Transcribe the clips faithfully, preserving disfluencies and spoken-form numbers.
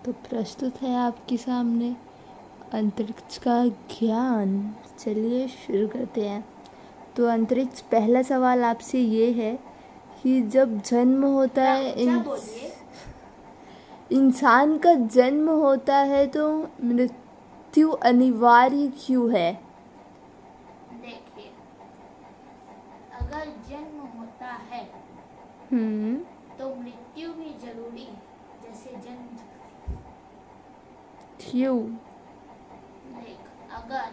तो प्रस्तुत है आपके सामने अंतरिक्ष का ज्ञान। चलिए शुरू करते हैं। तो अंतरिक्ष, पहला सवाल आपसे ये है कि जब जन्म होता है इन, इंसान का जन्म होता है तो मृत्यु अनिवार्य क्यों है? देखिए, अगर जन्म होता है हम्म तो मृत्यु भी जरूरी है, जैसे जन्म। क्यों? देख, अगर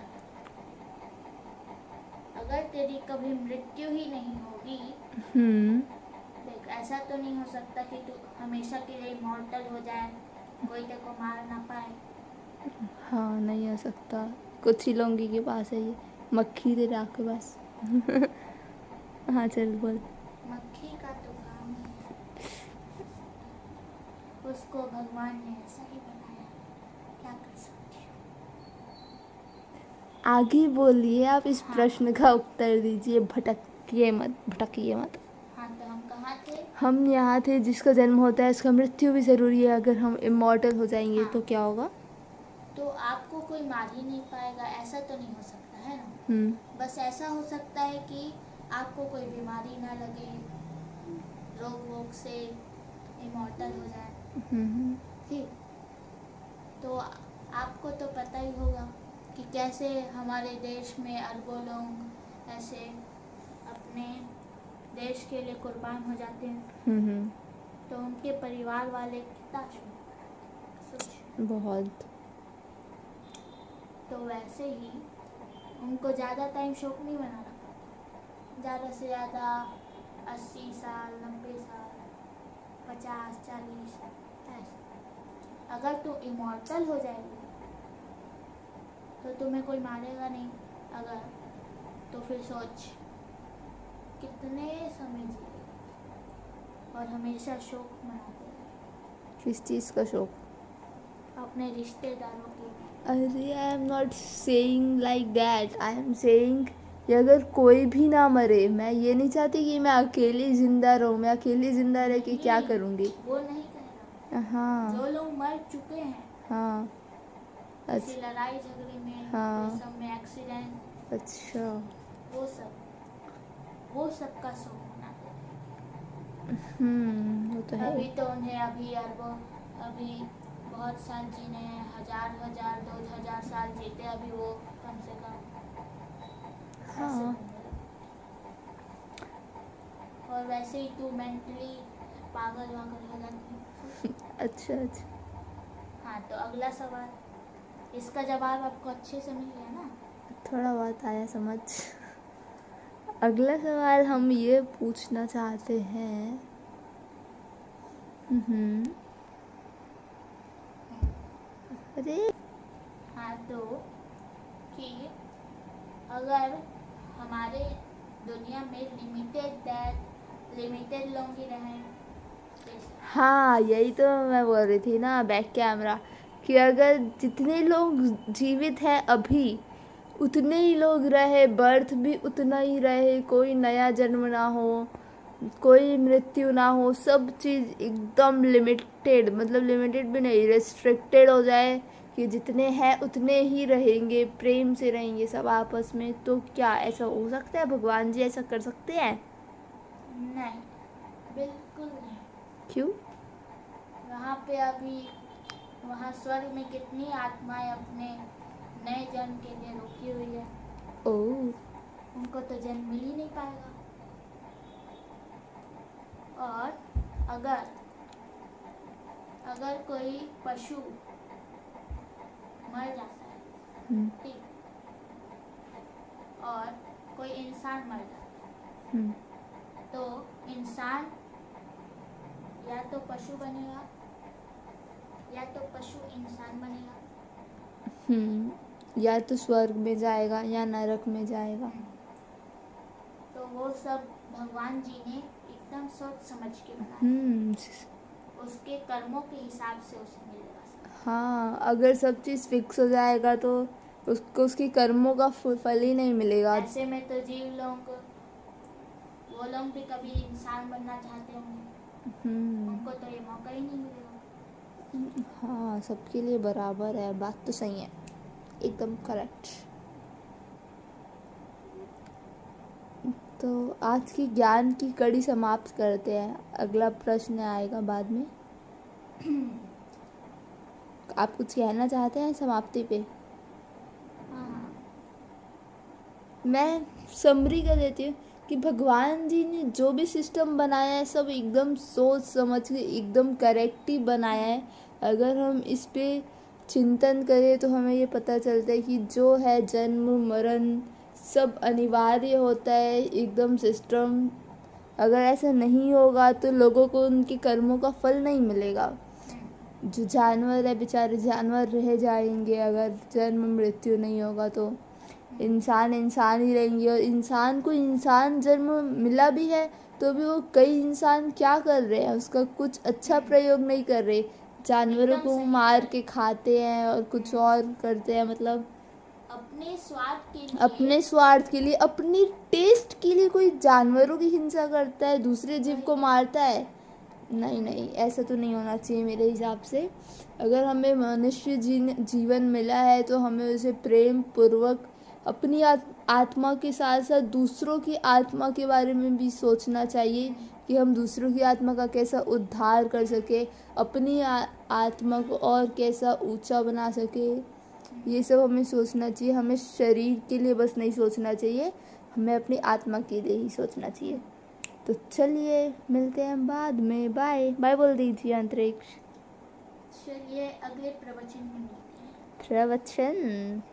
अगर तेरी कभी मृत्यु ही नहीं होगी, हम्म देख ऐसा तो नहीं हो सकता कि तू हमेशा के लिए इमॉर्टल हो जाए, कोई तेरे को मार ना पाए। हाँ, नहीं हो सकता। कुछ ही लोगों के पास है ये मक्खी तेरे आपके पास। हाँ चल बोल। मक्खी का तो काम ही है, उसको भगवान ने ऐसा ही बनाया, क्या कर सकती हूँ। आगे बोलिए, आप इस हाँ। प्रश्न का उत्तर दीजिए, भटकिए मत भटकिए मत। हाँ, तो हम कहाँ थे? हम यहाँ थे, जिसका जन्म होता है उसका मृत्यु भी ज़रूरी है। अगर हम इमॉर्टल हो जाएंगे हाँ। तो क्या होगा? तो आपको कोई मार ही नहीं पाएगा, ऐसा तो नहीं हो सकता है ना। हम्म बस ऐसा हो सकता है कि आपको कोई बीमारी ना लगे, रोग वोग से इमॉर्टल हो जाए। हम्म ठीक, तो आपको तो पता ही होगा कि कैसे हमारे देश में अरबों लोग ऐसे अपने देश के लिए कुर्बान हो जाते हैं। हम्म तो उनके परिवार वाले कितना सोच। बहुत। तो वैसे ही उनको ज़्यादा टाइम शोक नहीं मनाना पड़ता, ज़्यादा से ज़्यादा अस्सी साल, नब्बे साल, पचास, चालीस, ऐसा। अगर तू इमॉर्टल हो जाएगी तो तुम्हें कोई मारेगा नहीं। अगर तो फिर सोच कितने समय जिएगी और हमेशा शोक मनाते रहे। किस चीज़ का शौक? अपने रिश्तेदारों के। अरे I am not saying like that. I am saying कि अगर कोई भी ना मरे, मैं ये नहीं चाहती कि मैं अकेली जिंदा रहूँ। मैं अकेली जिंदा रह के क्या करूँगी? वो नहीं कह रहा। हाँ जो लोग मर चुके हैं, हाँ किसी अच्छा लड़ाई झगड़े में, हाँ। कोई सब में एक्सीडेंट, अच्छा वो सब वो सब का शोक मनाते हैं। हम्म वो तो है। अभी तो उन्हें अभी अरबों अभी बहुत साल जीने हैं, हजार हजार दो हजार साल जीते, अभी वो कम से कम हाँ। और वैसे ही तू मेंटली पागल वागल हो जाती। अच्छा अच्छा। हाँ, तो अगला सवाल, इसका जवाब आपको अच्छे से मिल गया ना? थोड़ा बहुत आया समझ। अगला सवाल हम ये पूछना चाहते हैं। हम्म अरे हाँ, तो कि अगर हमारे दुनिया में लिमिटेड दैट लिमिटेड लोग ही रहें। हाँ, यही तो मैं बोल रही थी ना बैक कैमरा, कि अगर जितने लोग जीवित हैं अभी उतने ही लोग रहे, बर्थ भी उतना ही रहे, कोई नया जन्म ना हो, कोई मृत्यु ना हो, सब चीज़ एकदम लिमिटेड, मतलब लिमिटेड भी नहीं, रेस्ट्रिक्टेड हो जाए कि जितने हैं उतने ही रहेंगे, प्रेम से रहेंगे सब आपस में, तो क्या ऐसा हो सकता है? भगवान जी ऐसा कर सकते हैं? नहीं, बिल्कुल नहीं। क्यों? वहाँ पे अभी वहाँ स्वर्ग में कितनी आत्माएं अपने नए जन्म के लिए रुकी हुई है। ओह, उनको तो जन्म मिल ही नहीं पाएगा। और अगर अगर कोई पशु मर जाता है, हम्म ठीक, और कोई इंसान मर जाता है, हम्म तो इंसान या तो पशु बनेगा या तो पशु इंसान बनेगा। हम्म या तो स्वर्ग में जाएगा या नरक में जाएगा। तो वो सब भगवान जी ने एकदम सोच समझ के बनाया। हम्म उसके कर्मों के हिसाब से उसे मिलेगा सब। हाँ, अगर सब चीज़ फिक्स हो जाएगा तो उसको उसकी कर्मों का फल फल ही नहीं मिलेगा। ऐसे में तो जीव लोग, वो लोग भी कभी इंसान बनना चाहते होंगे, हम्म उनको तो ये मौका ही नहीं मिलेगा। हाँ, सबके लिए बराबर है, बात तो सही है, एकदम करेक्ट। तो आज की ज्ञान की कड़ी समाप्त करते हैं, अगला प्रश्न आएगा बाद में। आप कुछ कहना चाहते हैं समाप्ति पे? हाँ, मैं समरी कर देती हूँ कि भगवान जी ने जो भी सिस्टम बनाया है सब एकदम सोच समझ के एकदम करेक्ट ही बनाया है। अगर हम इस पे चिंतन करें तो हमें ये पता चलता है कि जो है जन्म मरण सब अनिवार्य होता है, एकदम सिस्टम। अगर ऐसा नहीं होगा तो लोगों को उनके कर्मों का फल नहीं मिलेगा। जो जानवर है बेचारे जानवर रह जाएंगे, अगर जन्म मृत्यु नहीं होगा तो इंसान इंसान ही रहेंगे। और इंसान को इंसान जन्म मिला भी है तो भी वो कई इंसान क्या कर रहे हैं, उसका कुछ अच्छा प्रयोग नहीं कर रहे, जानवरों एकदम को सही मार है। के खाते हैं और कुछ और करते हैं, मतलब अपने स्वार्थ के लिए। अपने स्वार्थ के लिए, अपनी टेस्ट के लिए कोई जानवरों की हिंसा करता है, दूसरे जीव को मारता है। नहीं नहीं, ऐसा तो नहीं होना चाहिए मेरे हिसाब से। अगर हमें मनुष्य जी जीवन मिला है तो हमें उसे प्रेम पूर्वक अपनी आत्मा के साथ साथ दूसरों की आत्मा के बारे में भी सोचना चाहिए कि हम दूसरों की आत्मा का कैसा उद्धार कर सके, अपनी आत्मा को और कैसा ऊंचा बना सके, ये सब हमें सोचना चाहिए। हमें शरीर के लिए बस नहीं सोचना चाहिए, हमें अपनी आत्मा के लिए ही सोचना चाहिए। तो चलिए मिलते हैं बाद में, बाय बाय बोल दीजिए अंतरिक्ष। चलिए अगले प्रवचन में मिलते हैं। प्रवचन।